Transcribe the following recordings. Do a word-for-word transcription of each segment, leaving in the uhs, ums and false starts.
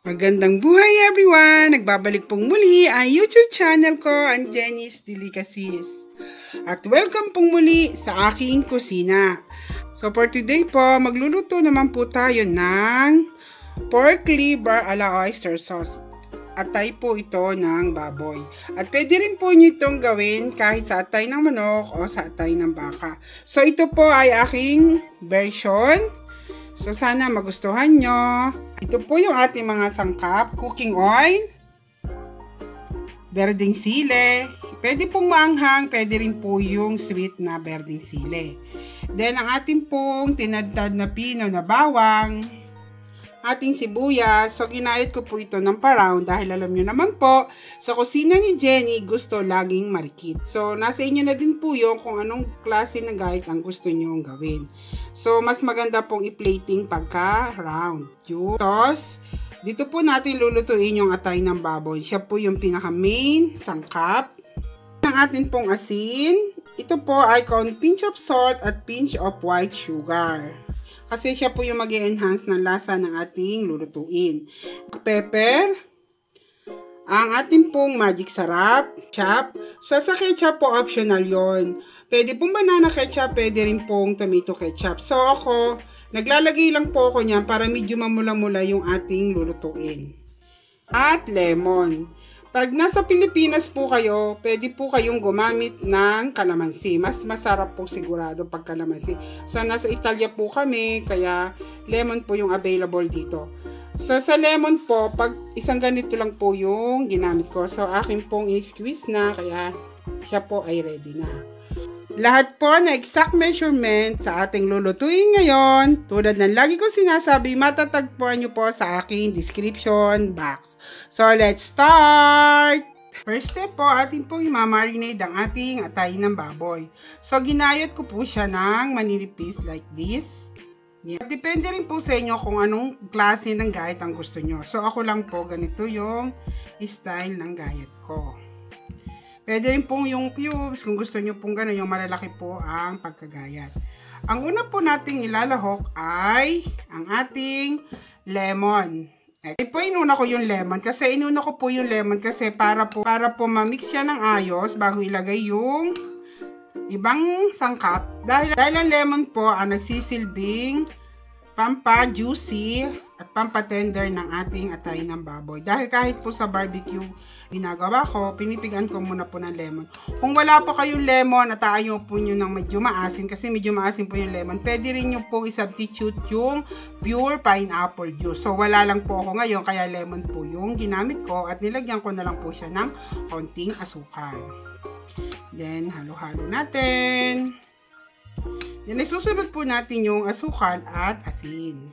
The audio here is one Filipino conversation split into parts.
Magandang buhay everyone! Nagbabalik pong muli ang YouTube channel ko, ang Jenny's Delicacies. At welcome pong muli sa aking kusina. So for today po, magluluto naman po tayo ng pork liver ala oyster sauce. Atay po ito ng baboy. At pwede rin po nyo itong gawin kahit sa atay ng manok o sa atay ng baka. So ito po ay aking version. So sana magustuhan nyo. Ito po yung ating mga sangkap. Cooking oil, berdeng sile. Pwede pong maanghang, pwede rin po yung sweet na berdeng sile. Then ang ating pong tinadtad na pino na bawang, ating sibuyas. So ginayat ko po ito ng pa-round dahil alam nyo naman po, sa kusina ni Jenny, gusto laging marikit. So nasa inyo na din po yung kung anong klase ng gayat ang gusto nyo gawin. So mas maganda pong i-plating pagka-round. Tapos, dito po natin lulutuin yung atay ng baboy. Siya po yung pinaka-main sangkap. Ang atin pong asin, ito po ay con pinch of salt at pinch of white sugar. Kasi siya po yung mag-enhance ng lasa ng ating lulutuin. Pepper, ang ating pong magic sarap, ketchup. So sa ketchup po optional yon. Pwede pong banana ketchup, pwede rin pong tomato ketchup. So ako, naglalagay lang po ako niyan para medyo mamula-mula yung ating lulutuin. At lemon. Pag nasa Pilipinas po kayo, pwede po kayong gumamit ng kalamansi. Mas masarap po sigurado pag kalamansi. So, nasa Italia po kami, kaya lemon po yung available dito. So, sa lemon po, pag isang ganito lang po yung ginamit ko. So, akin pong in-squeeze na, kaya siya po ay ready na. Lahat po na exact measurement sa ating lulutuin ngayon, tulad ng lagi ko sinasabi, matatagpuan nyo po sa aking description box. So, let's start! First step po, atin pong imamarinate ang ating atay ng baboy. So, ginayat ko po siya ng manilipis like this. Yeah. Depende rin po sa inyo kung anong klase ng gayat ang gusto nyo. So, ako lang po, ganito yung style ng gayat ko. Pwede rin pong yung cubes, kung gusto nyo pong gano'n, yung malalaki po ang pagkagayat. Ang una po nating ilalahok ay ang ating lemon. Eh po, inuna ko yung lemon, kasi inuna ko po yung lemon kasi para po, para po mamix siya ng ayos bago ilagay yung ibang sangkap. Dahil, dahil ang lemon po ang nagsisilbing pampa-juicy at pampatender ng ating atay ng baboy. Dahil kahit po sa barbecue ginagawa ko, pinipigan ko muna po ng lemon. Kung wala po kayong lemon at ayaw po nyo ng medyo maasin, kasi medyo maasin po yung lemon, pwede rin nyo po i-substitute yung pure pineapple juice. So wala lang po ako ngayon, kaya lemon po yung ginamit ko at nilagyan ko na lang po siya ng konting asukal. Then halo-halo natin. Then isusunod po natin yung asukal at asin.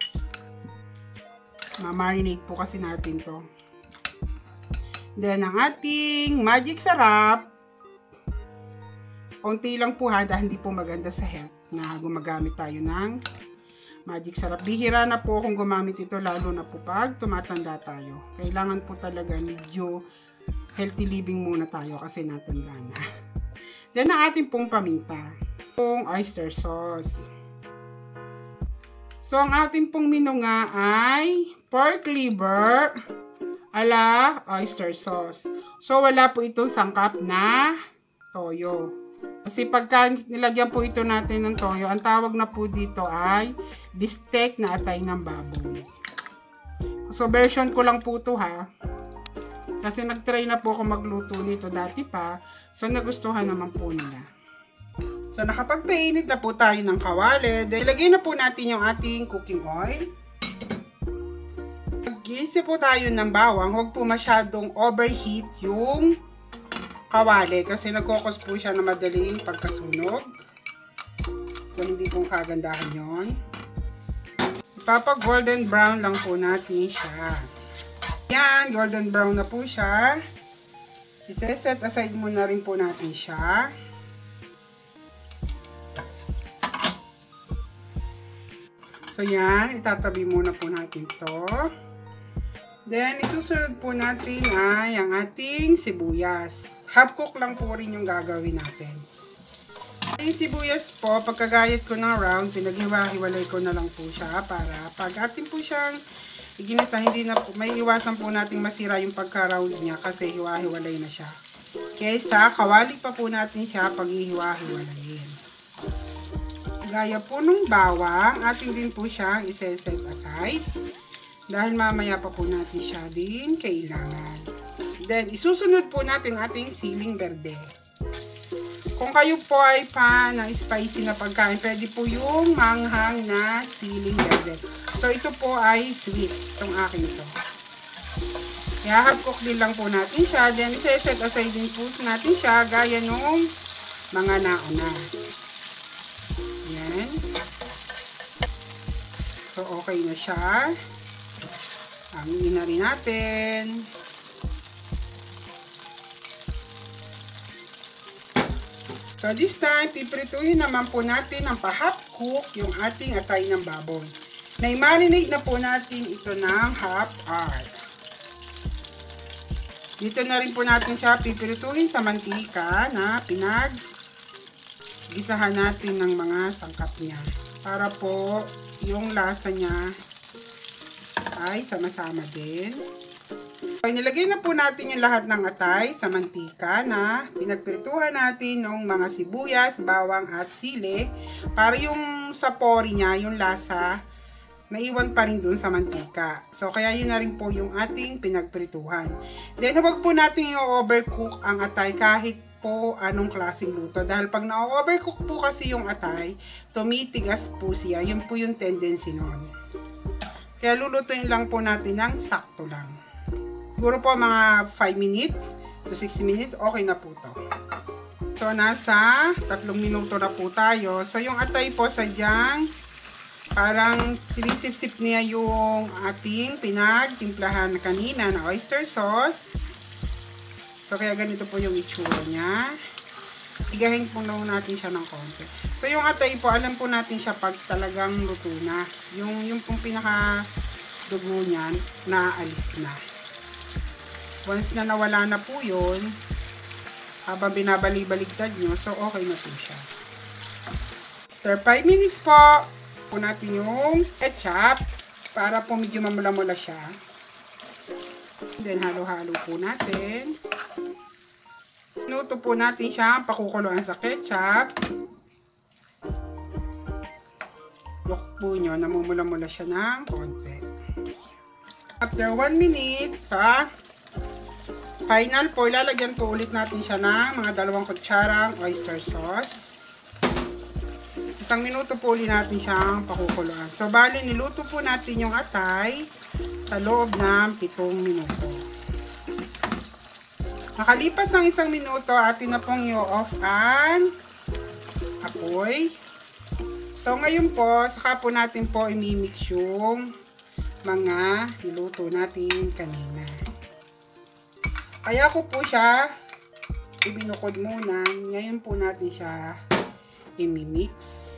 Ma-marinate po kasi natin to. Then ang ating magic sarap, konti lang po ha, dahil hindi po maganda sa health na gumagamit tayo ng magic sarap. Bihira na po akong gumamit ito, lalo na po pag tumatanda tayo. Kailangan po talaga medyo healthy living muna tayo kasi natanda na. Then ang ating pong paminta, pong oyster sauce. So ang ating pong menu nga ay pork liver ala oyster sauce. So wala po itong sangkap na toyo. Kasi pagka nilagyan po ito natin ng toyo, ang tawag na po dito ay bistec na atay ng baboy. So version ko lang po ito ha. Kasi nagtry na po ako magluto nito dati pa. So nagustuhan naman po nila. So nakapagpainit na po tayo ng kawali. Ilagay na po natin yung ating cooking oil. Mag-iisi po tayo ng bawang. Huwag po masyadong overheat yung kawali kasi nagkokos po siya na madaling pagkasunog. So hindi pong kagandahan yon. Ipapag golden brown lang po natin siya. Yan, golden brown na po siya. I-set aside muna rin po natin siya. So yan, itatabi muna po natin to. Then, isusunod po natin ay ang ating sibuyas. Half cook lang po rin yung gagawin natin. Yung sibuyas po, pagkagayat ko ng round, pinaghiwa-hiwalay ko na lang po siya para pag atin po siyang Iginisa, hindi na po, may iwasan po nating masira yung pagka-round niya kasi hiwa-hiwalay na siya. Kaysa kawali pa po natin siya pag hiwa-hiwalayin. Gaya po nung bawang, atin din po siyang iset aside. Dahil mamaya pa po natin siya din kailangan. Then, isusunod po natin ating siling berde. Kung kayo po ay fan ng spicy na pagkain, pwede po yung manghang na siling berde. So, ito po ay sweet. Itong akin ito. Kaya half cook din lang po natin siya. Then, iset aside din po natin siya gaya nung mga nauna. Yan. So, okay na siya. Angin na rin natin. So, this time, piprituhin naman po natin ng pa-half cook yung ating atay ng baboy. Na-marinate na po natin ito ng half hour. Dito na rin po natin siya piprituhin sa mantika na pinag-gisahan natin ng mga sangkap niya. Para po yung lasa niya ay sama-sama din. So, nilagay na po natin yung lahat ng atay sa mantika na pinagprituhan natin ng mga sibuyas, bawang at sili para yung sapori niya, yung lasa, maiwan pa rin dun sa mantika. So, kaya yun na rin po yung ating pinagprituhan. Then, huwag po natin i-overcook ang atay kahit po anong klaseng luto. Dahil pag na-overcook po kasi yung atay, tumitigas po siya. Yun po yung tendency nun. Kaya lulutuin lang po natin ng sakto lang. Siguro po mga five minutes to six minutes, okay na po to. So, nasa tatlong minuto na po tayo. So, yung atay po sadyang parang sinisip-sip niya yung ating pinagtimplahan kanina na oyster sauce. So, kaya ganito po yung itsura niya. Igahin po lang natin siya ng konti. So, yung atay po, alam po natin siya pag talagang luto na. Yung, yung pong pinaka-dugo niyan, naalis na. Once na nawala na po yun, habang binabali-baligtad nyo, so okay na po siya. After five minutes po, po natin yung ketchup para po medyo mamula-mula siya. Then, halo-halo po natin. Luto po natin siya, pakukuluan sa ketchup. Look po nyo, namumula-mula siya ng konti. After one minute, sa final po, ilalagyan po ulit natin siya ng mga dalawang kutsarang oyster sauce. Isang minuto po ulit natin siyang pakukuluan. So, bali, niluto po natin yung atay sa loob ng pitong minuto. Nakalipas ng isang minuto, atin na pong i-off ang apoy. So, ngayon po, saka po natin po imimix yung mga niluto natin kanina. Kaya ko po siya ibinukod muna. Ngayon po natin siya imimix.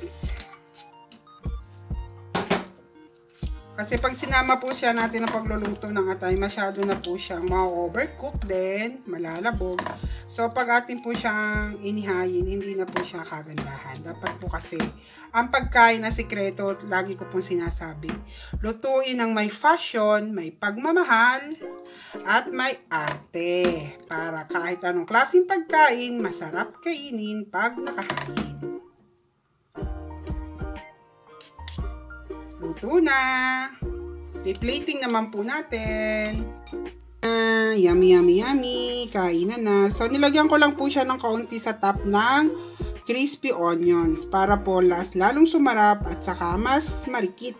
Kasi pag sinama po siya natin ang pagluluto ng atay, masyado na po siyang ma-overcook din, malalabog. So, pag atin po siyang inihayin, hindi na po siya kagandahan. Dapat po kasi, ang pagkain na sikreto, lagi ko pong sinasabi, lutuin ng may fashion, may pagmamahal, at may arte. Para kahit anong klaseng pagkain, masarap kainin pag nakahain. Luto na. I-plating naman po natin. Ah, yummy, yummy, yummy. Kainan na. So, nilagyan ko lang po siya ng kaunti sa top ng crispy onions para po las lalong sumarap at saka mas marikit.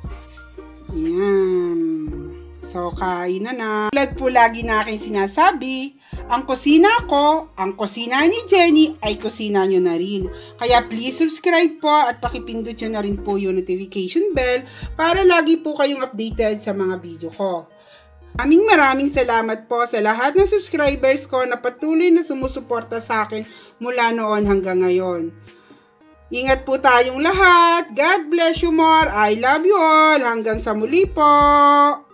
Yan. So, kainan na. Tulad po lagi na aking sinasabi, ang kusina ko, ang kusina ni Jenny, ay kusina nyo na rin. Kaya please subscribe po at pakipindot nyo na rin po yung notification bell para lagi po kayong updated sa mga video ko. Maraming maraming salamat po sa lahat ng subscribers ko na patuloy na sumusuporta sa akin mula noon hanggang ngayon. Ingat po tayong lahat. God bless you more. I love you all. Hanggang sa muli po.